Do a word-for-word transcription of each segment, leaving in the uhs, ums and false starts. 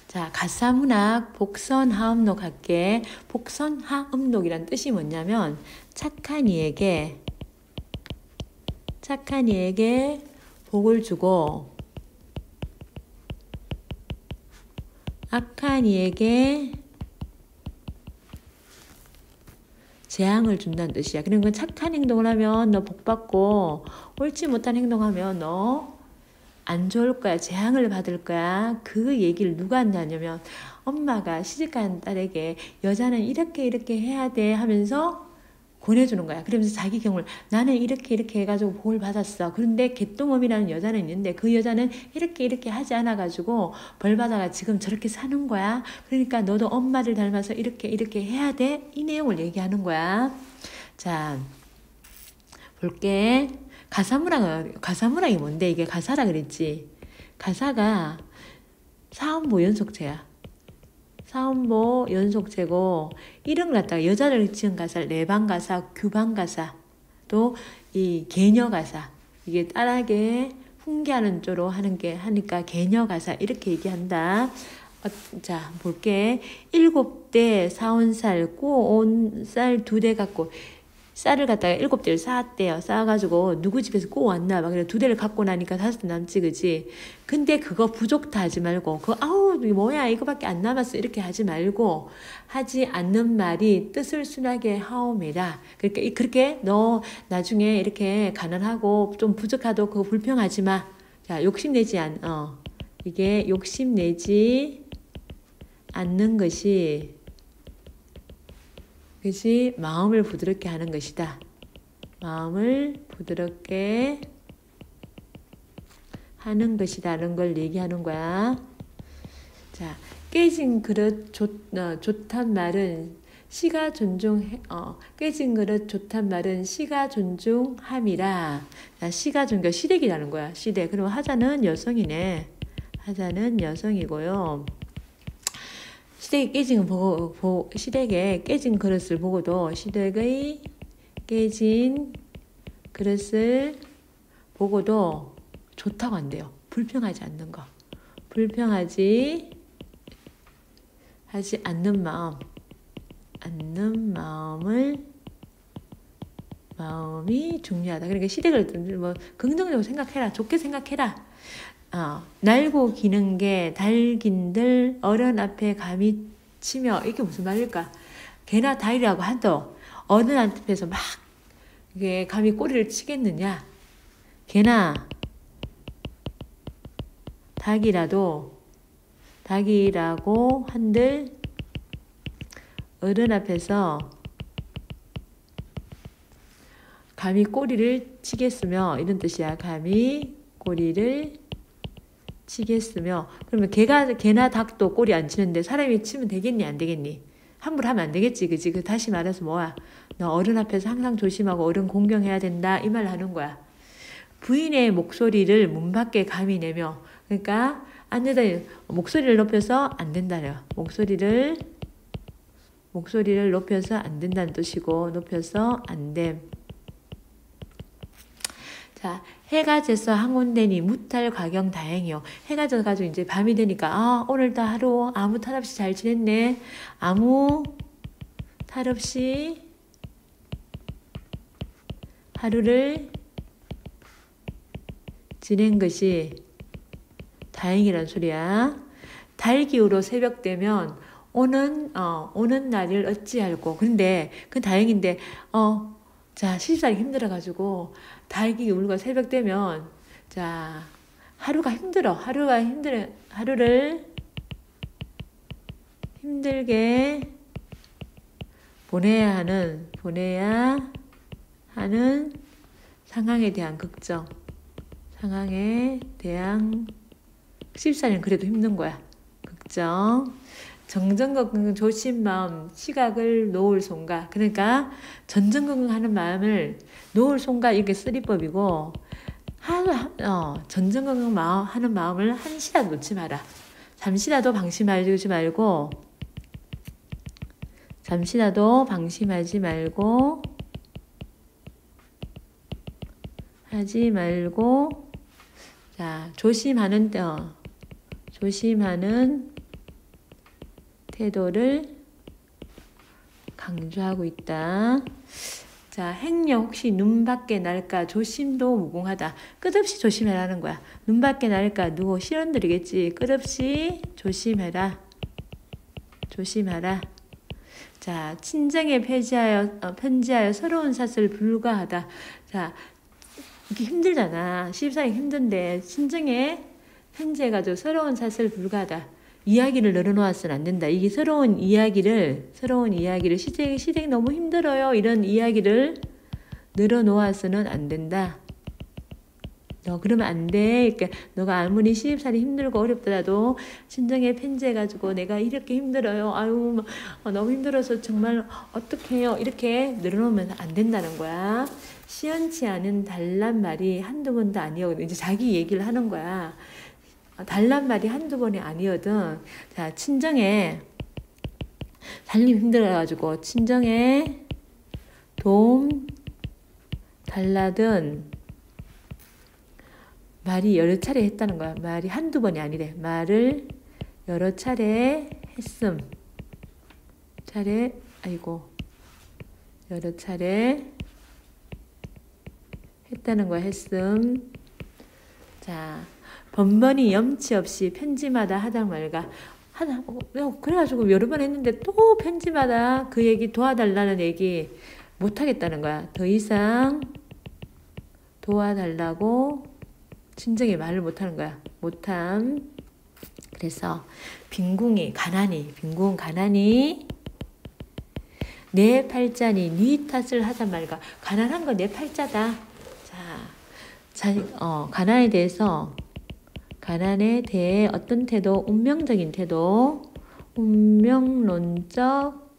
자, 가사문학 복선하음록 할게. 복선하음록이란 뜻이 뭐냐면 착한 이에게 착한 이에게 복을 주고 악한 이에게 재앙을 준다는 뜻이야. 그러니까 착한 행동을 하면 너 복 받고 옳지 못한 행동하면 너 안 좋을 거야. 재앙을 받을 거야. 그 얘기를 누가 한다냐면 엄마가 시집간 딸에게 여자는 이렇게 이렇게 해야 돼 하면서 권해주는 거야. 그러면서 자기 경우를 나는 이렇게 이렇게 해가지고 복을 받았어. 그런데 개똥엄이라는 여자는 있는데 그 여자는 이렇게 이렇게 하지 않아가지고 벌 받아가 지금 저렇게 사는 거야. 그러니까 너도 엄마를 닮아서 이렇게 이렇게 해야 돼. 이 내용을 얘기하는 거야. 자, 볼게. 가사문학은 가사문학이 뭔데? 이게 가사라 그랬지. 가사가 사음보 연속체야. 사음보 연속체고 이름 갖다가 여자를 지은 가사를 내방가사, 규방가사, 또 이 개녀가사, 이게 딸에게 훈계하는 쪽으로 하는 게 하니까 개녀가사 이렇게 얘기한다. 어, 자, 볼게. 일곱 대 사온 쌀, 꼬온 쌀 두 대 갖고 쌀을 갖다가 일곱 대를 쌓았대요. 쌓아가지고 누구 집에서 꼬 왔나 봐. 그래 두 대를 갖고 나니까 다섯 대 남지, 그지? 근데 그거 부족다 하지 말고, 그 아우 뭐야 이거밖에 안 남았어 이렇게 하지 말고 하지 않는 말이 뜻을 순하게 하오매라. 그러니까 그렇게 너 나중에 이렇게 가난하고 좀 부족하도 그거 불평하지 마. 자, 욕심내지 않, 어 이게 욕심내지 않는 것이 그것이 마음을 부드럽게 하는 것이다. 마음을 부드럽게 하는 것이라는 걸 얘기하는 거야. 자, 깨진 그릇 좋, 어, 좋단 말은 시가 존중해, 어, 깨진 그릇 좋단 말은 시가 존중함이라. 자, 시가 존경, 시댁이라는 거야. 시댁. 그럼 하자는 여성이네. 하자는 여성이고요. 시댁이 깨진 보고, 보, 시댁의 깨진 그릇을 보고도 시댁의 깨진 그릇을 보고도 좋다고 한대요. 불평하지 않는 거. 불평하지 하지 않는 마음. 않는 마음을 마음이 중요하다. 그러니까 시댁을 뭐 긍정적으로 생각해라. 좋게 생각해라. 어, 날고 기는 게 달긴들 어른 앞에 감히 치며. 이게 무슨 말일까? 개나 닭이라고 하도 어른 앞에서 막 이게 감히 꼬리를 치겠느냐? 개나 닭이라도 닭이라고 한들 어른 앞에서 감히 꼬리를 치겠으며 이런 뜻이야. 감히 꼬리를 치겠으며. 그러면 개가, 개나 닭도 꼬리 안 치는데 사람이 치면 되겠니? 안 되겠니? 함부로 하면 안 되겠지. 그치? 그 다시 말해서 뭐야? 너 어른 앞에서 항상 조심하고 어른 공경해야 된다. 이 말 하는 거야. 부인의 목소리를 문 밖에 감히 내며. 그러니까 안 된다. 목소리를 높여서 안 된다요. 목소리를 목소리를 높여서 안 된다는 뜻이고, 높여서 안 됨. 자, 해가 져서 항온되니 무탈 과경 다행이요. 해가 져가지고 이제 밤이 되니까 아, 오늘도 하루 아무 탈 없이 잘 지냈네. 아무 탈 없이 하루를 지낸 것이 다행이란 소리야. 달 기우로 새벽 되면 오는 어 오는 날을 어찌할꼬. 근데 그 다행인데 어 자, 시집살이 힘들어가지고 달기 울고 새벽 되면 자 하루가 힘들어. 하루가 힘들어. 하루를 힘들게 보내야 하는 보내야 하는 상황에 대한 걱정. 상황에 대한 시집살이는 그래도 힘든 거야. 걱정. 정정건강 조심 마음, 시각을 놓을 손가. 그러니까 전전건강하는 마음을 놓을 손가 이게 쓰리법이고, 하, 어, 전전건강 마음 하는 마음을 한시라도 놓지 마라. 잠시라도 방심하지 말고, 잠시라도 방심하지 말고, 하지 말고, 자 조심하는 어, 조심하는 태도를 강조하고 있다. 자, 행여 혹시 눈 밖에 날까 조심도 무궁하다. 끝없이 조심해라는 거야. 눈 밖에 날까 누구 실언들이겠지. 끝없이 조심해라. 조심하라. 자, 친정에 편지하여, 어, 편지하여 서러운 사슬 불가하다. 자, 이게 힘들잖아. 시집살이 힘든데 친정에 편지해가지고 서러운 사슬 불가하다. 이야기를 늘어놓았으면 안 된다. 이게 서러운 이야기를, 서러운 이야기를, 시댁, 시댁 너무 힘들어요. 이런 이야기를 늘어놓았으면 안 된다. 너 그러면 안 돼. 그러니까 너가 아무리 시집살이 힘들고 어렵더라도 친정에 편지해가지고 내가 이렇게 힘들어요. 아유, 너무 힘들어서 정말 어떡해요. 이렇게 늘어놓으면 안 된다는 거야. 시원치 않은 달란 말이 한두 번도 아니거든. 이제 자기 얘기를 하는 거야. 달란 말이 한두 번이 아니거든. 자, 친정에 살림 힘들어가지고 친정에 도움 달라든 말이 여러 차례 했다는 거야. 말이 한두 번이 아니래. 말을 여러 차례 했음. 차례, 아이고. 여러 차례 했다는 거야. 했음. 자, 번번이 염치 없이 편지마다 하다 말가. 하다, 어, 그래가지고 여러 번 했는데 또 편지마다 그 얘기 도와달라는 얘기 못 하겠다는 거야. 더 이상 도와달라고 친정에 말을 못하는 거야. 못함. 그래서 빈궁이 가난이 빈궁 가난이 내 팔자니 네 탓을 하자 말가. 가난한 거 내 팔자다. 자, 자 어, 가난에 대해서 가난에 대해 어떤 태도? 운명적인 태도, 운명론적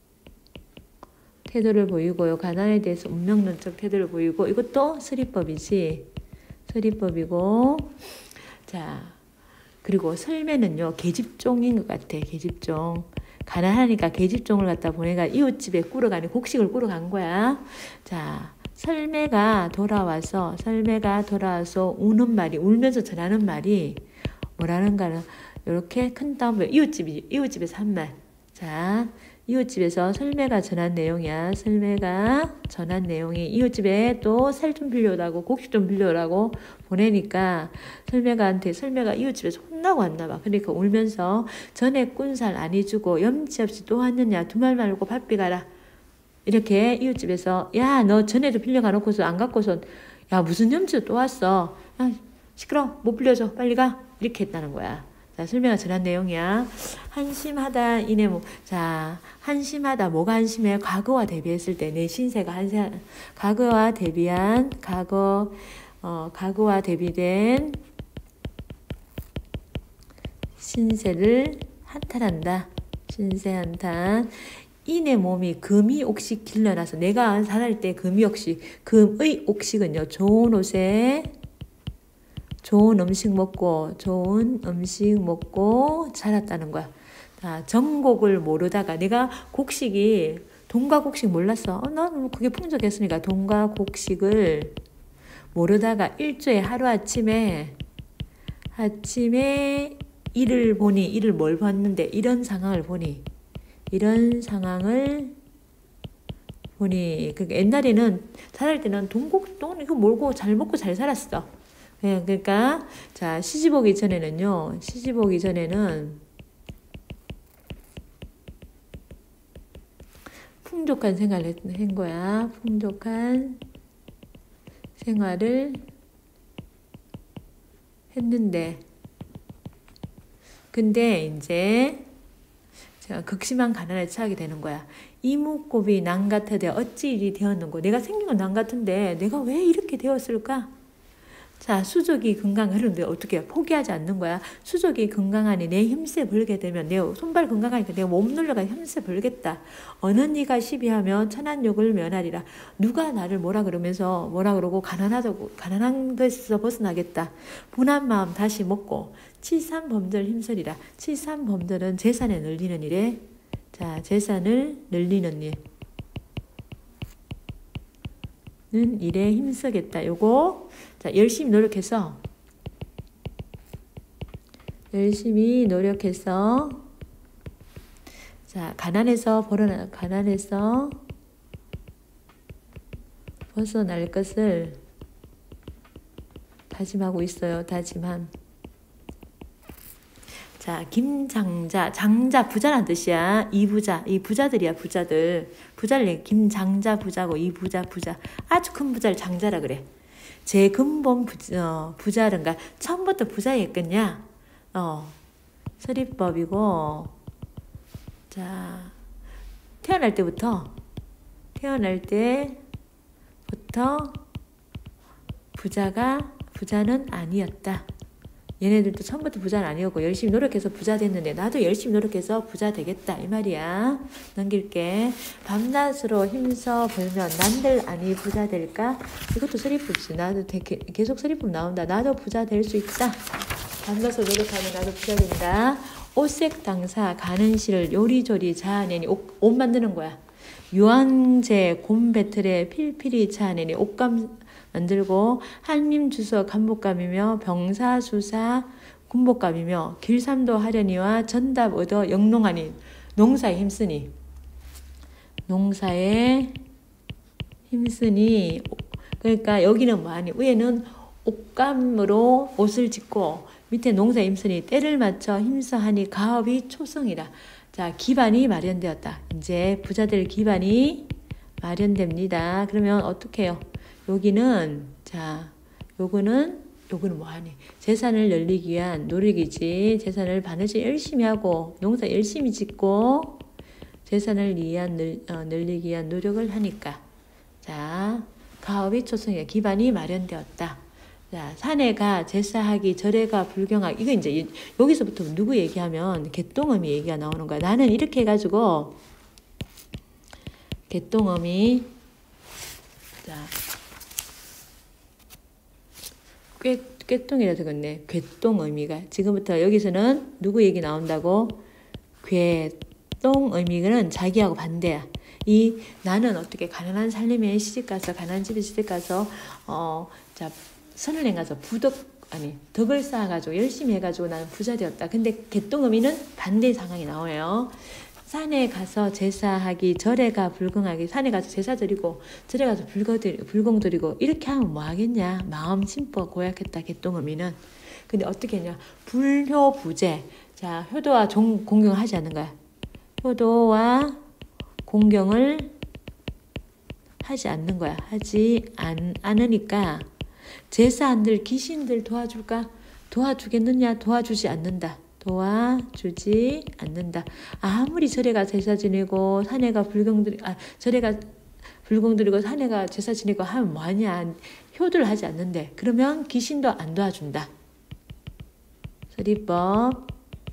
태도를 보이고요. 가난에 대해서 운명론적 태도를 보이고, 이것도 서리법이지. 서리법이고, 자, 그리고 설매는요, 계집종인 것 같아. 계집종. 가난하니까 계집종을 갖다 보내가 이웃집에 꾸러가니 곡식을 꾸러간 거야. 자, 설매가 돌아와서, 설매가 돌아와서 우는 말이, 울면서 전하는 말이 뭐라는가는 이렇게 큰 따옴표, 이웃집이, 이웃집에서 한 말. 자, 이웃집에서 설매가 전한 내용이야. 설매가 전한 내용이 이웃집에 또 살 좀 빌려오라고, 곡식 좀 빌려오라고 보내니까 설매가한테, 설매가 이웃집에서 혼나고 왔나 봐. 그러니까 울면서 전에 꾼 살 안 해주고 염치 없이 또 왔느냐, 두 말 말고 바삐 가라. 이렇게 이웃집에서, 야, 너 전에도 빌려가 놓고서 안 갖고서, 야, 무슨 염치로 또 왔어. 야, 시끄러, 못 빌려줘, 빨리 가. 이렇게 했다는 거야. 자, 설명가 전한 내용이야. 한심하다, 이내 뭐, 자, 한심하다, 뭐가 한심해? 과거와 대비했을 때, 내 신세가 한심, 과거와 대비한, 과거, 어, 과거와 대비된 신세를 한탄한다. 신세 한탄. 이내 몸이 금이 옥식 길러놔서, 내가 살할 때 금이 옥식, 금의 옥식은요, 좋은 옷에 좋은 음식 먹고, 좋은 음식 먹고 자랐다는 거야. 자, 정곡을 모르다가, 내가 곡식이, 돈과 곡식 몰랐어. 어, 나는 그게 풍족했으니까 돈과 곡식을 모르다가 일주에 하루아침에, 아침에 일을 보니, 일을 뭘 봤는데, 이런 상황을 보니, 이런 상황을 보니, 그러니까 옛날에는, 살할 때는 돈곡, 돈 이거 몰고 잘 먹고 잘 살았어. 그러니까, 자, 시집 오기 전에는요, 시집 오기 전에는 풍족한 생활을 한 거야. 풍족한 생활을 했는데, 근데 이제, 제가 극심한 가난에 처하게 되는 거야. 이목곱이 난 같으되 어찌 일이 되었는고. 내가 생긴 건 난 같은데 내가 왜 이렇게 되었을까? 자, 수족이 건강하는데 어떻게 해? 포기하지 않는 거야. 수족이 건강하니 내 힘세 벌게 되면, 내 손발 건강하니까 내가 몸 놀려가 힘세 벌겠다. 어느 니가 시비하면 천한욕을 면하리라. 누가 나를 뭐라 그러면서 뭐라 그러고 가난하다고, 가난한 것에서 벗어나겠다. 분한 마음 다시 먹고 칠삼범절 힘쓰리라. 칠삼범절은 재산에 늘리는 일에, 자, 재산을 늘리는 일. 는 일에 힘쓰겠다. 요거, 자, 열심히 노력해서, 열심히 노력해서, 자, 가난해서 벗어나, 가난해서 벗어날 것을 다짐하고 있어요. 다짐함. 자, 김장자, 장자 부자란 뜻이야. 이 부자, 이 부자들이야, 부자들. 부자를 김장자 부자고 이 부자 부자. 아주 큰 부자를 장자라 그래. 제 근본 부자, 어, 부자른가. 처음부터 부자였겠냐? 어, 서리법이고. 자, 태어날 때부터 태어날 때부터 부자가 부자는 아니었다. 얘네들도 처음부터 부자는 아니었고 열심히 노력해서 부자 됐는데 나도 열심히 노력해서 부자 되겠다 이 말이야. 넘길게. 밤낮으로 힘써 벌면 난들 아니 부자 될까? 이것도 서리법이지. 나도 되게, 계속 서리법 나온다. 나도 부자 될 수 있다. 밤낮으로 노력하면 나도 부자 된다. 옷색 당사 가는 실을 요리조리 자아내니 옷, 옷 만드는 거야. 유황제 곰 배틀에 필필이 자아내니 옷감 만들고 한림 주서 간복감이며 병사수사 군복감이며 길삼도 하려니와 전답 얻어 영농하니 농사에 힘쓰니 농사에 힘쓰니 그러니까 여기는 뭐하니 위에는 옷감으로 옷을 짓고 밑에 농사에 힘쓰니 때를 맞춰 힘써하니 가업이 초성이라. 자, 기반이 마련되었다. 이제 부자들 기반이 마련됩니다. 그러면 어떻게 해요? 여기는 자 요거는 요거는 뭐하니? 재산을 늘리기 위한 노력이지. 재산을 바느질 열심히 하고 농사 열심히 짓고 재산을 위한 늘, 어, 늘리기 위한 노력을 하니까 자 가업이 초성이야. 기반이 마련되었다. 자 산에가 제사하기 절에가 불경하기. 이거 이제 여기서부터 누구 얘기하면 개똥어미 얘기가 나오는 거야. 나는 이렇게 해가지고 개똥어미 자 꾀, 꾀똥이라 적었네. 괴똥의미가. 지금부터 여기서는 누구 얘기 나온다고? 괴똥의미는 자기하고 반대야. 이 나는 어떻게 가난한 살림에 시집가서 가난한 집에 시집가서 어, 자 선을 가서 부덕 아니 덕을 쌓아가지고 열심히 해가지고 나는 부자 되었다. 근데 개똥의미는 반대 상황이 나와요. 산에 가서 제사하기 절에 가 불공하기. 산에 가서 제사 드리고 절에 가서 불공 드리고 이렇게 하면 뭐 하겠냐. 마음 심보 고약했다. 개똥의미는. 근데 어떻게 했냐. 불효부재. 자 효도와 종, 공경을 하지 않는 거야. 효도와 공경을 하지 않는 거야. 하지 않, 않으니까 제사한들 귀신들 도와줄까? 도와주겠느냐? 도와주지 않는다. 도와주지 않는다. 아무리 절에가 제사 지내고 산에가 불경 드리 아 절에가 불공 드리고 산에가 제사 지내고 하면 뭐하냐. 효도를 하지 않는데 그러면 귀신도 안 도와준다. 서리법.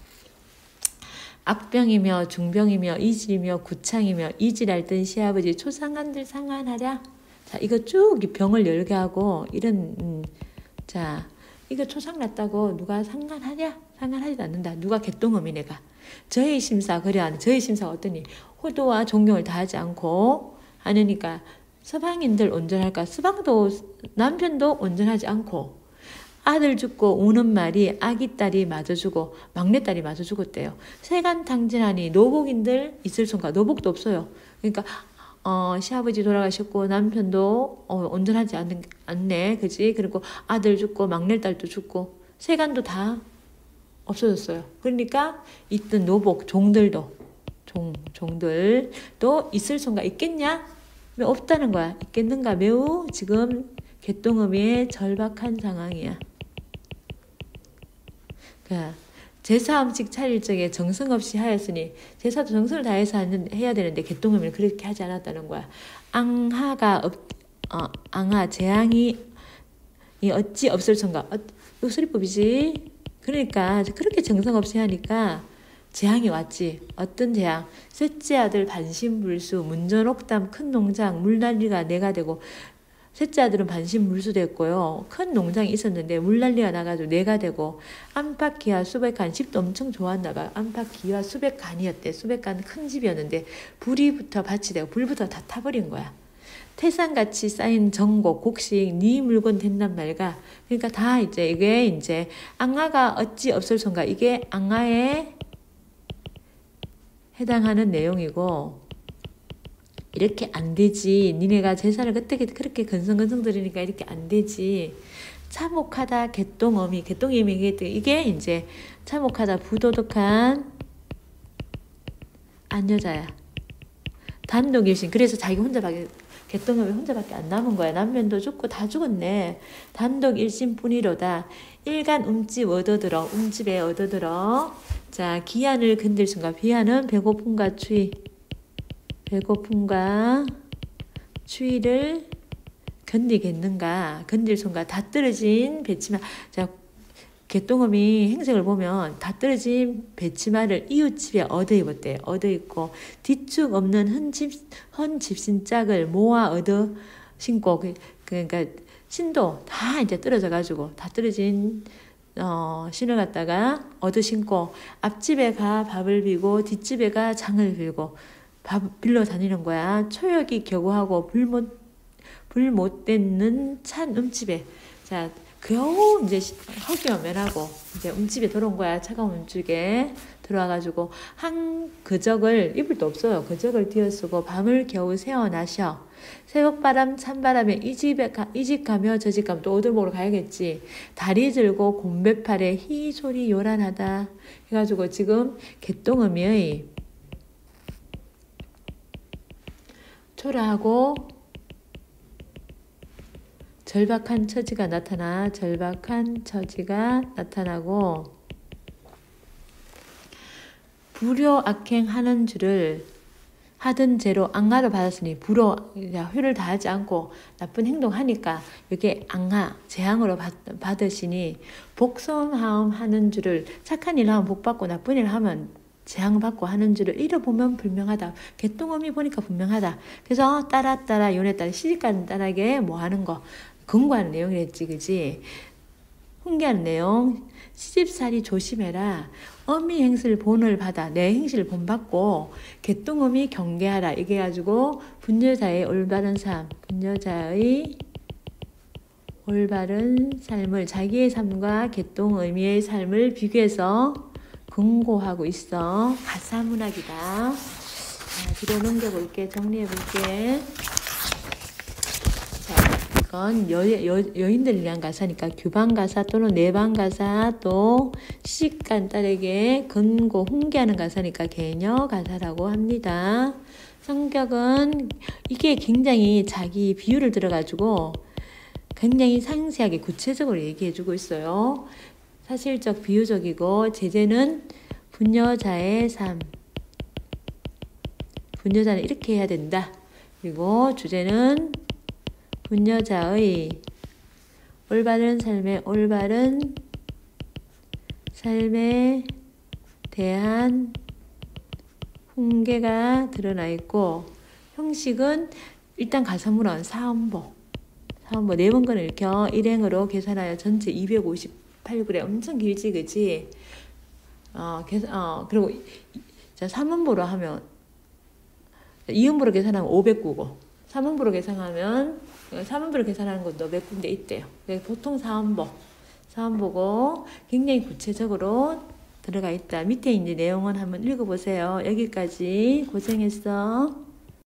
악병이며 중병이며 이질이며 구창이며 이질할 땐 시아버지 초상간들 상한하랴. 자 이거 쭉 병을 열게 하고 이런 음, 자 이거 초상 났다고 누가 상관하냐? 상관하지도 않는다. 누가 개똥어미 내가. 저의 심사 그래. 저의 심사가 어떠니? 호도와 존경을 다하지 않고 하느니까 서방인들 온전할까? 서방도 남편도 온전하지 않고 아들 죽고 우는 말이 아기 딸이 마저 주고 막내 딸이 마저 죽었대요. 세간 탕진하니 노복인들 있을 손가. 노복도 없어요. 그러니까 어, 시아버지 돌아가셨고 남편도 어, 온전하지 않는, 않네. 그지? 그리고 아들 죽고 막내딸도 죽고 세간도 다 없어졌어요. 그러니까 있던 노복 종들도 종, 종들도 있을 수가 있겠냐? 없다는 거야. 있겠는가? 매우 지금 개똥음의 절박한 상황이야. 그러니까 제사 음식 차릴 적에 정성 없이 하였으니 제사도 정성을 다해서 하는, 해야 되는데 개똥음을 그렇게 하지 않았다는 거야. 앙하가 없, 어, 앙하 재앙이 이 어찌 없을 son가. 어, 이거 수리법이지. 그러니까 그렇게 정성 없이 하니까 재앙이 왔지. 어떤 재앙? 셋째 아들 반신불수 문전옥담 큰 농장 물난리가 내가 되고. 셋째 아들은 반신불수 됐고요. 큰 농장이 있었는데 물난리가 나가지고 내가 되고. 안팎기와 수백간. 집도 엄청 좋았나 봐. 안팎기와 수백간이었대. 수백간 큰 집이었는데 불이 붙어 밭이 되고 불부터 다 타버린 거야. 태산같이 쌓인 정곡 곡식 네 물건 된단 말가. 그러니까 다 이제 이게 이제 앙하가 어찌 없을 son가. 이게 앙하의 해당하는 내용이고, 이렇게 안 되지. 니네가 제사를 그때 그렇게 건성건성 드리니까 이렇게 안 되지. 참혹하다, 개똥어미. 개똥어미 이게 이제 참혹하다, 부도덕한 안여자야. 단독일신. 그래서 자기 혼자밖에, 개똥어미 혼자밖에 안 남은 거야. 남편도 죽고 다 죽었네. 단독일신뿐이로다. 일간 움집 얻어들어. 움집에 얻어들어. 자, 기한을 건들 순간. 비한은 배고픔과 추위. 배고픔과 추위를 견디겠는가? 건들 순간 다 떨어진 배치마. 자, 개똥어미 행색을 보면 다 떨어진 배치마를 이웃집에 얻어 입었대. 얻어 입고 뒤축 없는 헌집, 헌집신짝을 모아 얻어 신고. 그, 그러니까 신도 다 이제 떨어져 가지고 다 떨어진 어, 신을 갖다가 얻어 신고 앞집에 가 밥을 비고 뒷집에 가 장을 빌고 밥 빌러 다니는 거야. 초역이 겨구하고 불못 불못 댔는 찬 음집에. 자, 겨우 이제 헛기만 면하고 이제 음집에 들어온 거야. 차가운 음집에 들어와가지고 한 그적을, 이불도 없어요. 그적을 뒤어쓰고 밤을 겨우 새어나셔. 새벽바람 찬바람에 이 집에 가, 이 집 가며 저 집 가면 또 어딜 보러 가야겠지. 다리 들고 곰배팔에 히 소리 요란하다 해가지고 지금 개똥어미의 초라하고 절박한 처지가 나타나 절박한 처지가 나타나고 불효악행하는 줄을 하던 죄로 앙하를 받았으니 불효, 효를 다하지 않고 나쁜 행동하니까 이게 앙하, 재앙으로 받, 받으시니 복성하음 하는 줄을 착한 일 하면 복받고 나쁜 일 하면 재앙받고 하는 줄을 잃어보면 분명하다. 개똥어미 보니까 분명하다. 그래서 따라 따라 요네 따라 시집가는 딸에게 뭐 하는 거 근거하는 내용이랬지, 그지? 훈계하는 내용. 시집살이 조심해라. 어미 행실 본을 받아. 내 행실 본받고 개똥어미 경계하라. 이게 가지고 분여자의 올바른 삶, 분여자의 올바른 삶을 자기의 삶과 개똥어미의 삶을 비교해서 근고하고 있어. 가사문학이다. 자, 뒤로 넘겨볼게. 정리해볼게. 이건 여, 여, 여인들을 위한 가사니까 규방 가사 또는 내방 가사 또 시집간 딸에게 근고 훈계하는 가사니까 개녀 가사라고 합니다. 성격은 이게 굉장히 자기 비유를 들어가지고 굉장히 상세하게 구체적으로 얘기해주고 있어요. 사실적 비유적이고 제재는 분여자의 삶. 분여자는 이렇게 해야 된다. 그리고 주제는 분여자의 올바른 삶의 올바른 삶에 대한 훈계가 드러나 있고 형식은 일단 가사물은 사음보 사음보 네 번 끈을 읽혀 일행으로 계산하여 전체 이백오십팔 그램 엄청 길지 그치? 어, 계산, 어 그리고 자 삼음보로 하면 이음보로 계산하면 오백구 고 삼음보로 계산하면 삼음보로 계산하는 것도 몇 군데 있대요. 보통 사음보, 사음보고 굉장히 구체적으로 들어가 있다. 밑에 있는 내용은 한번 읽어보세요. 여기까지 고생했어.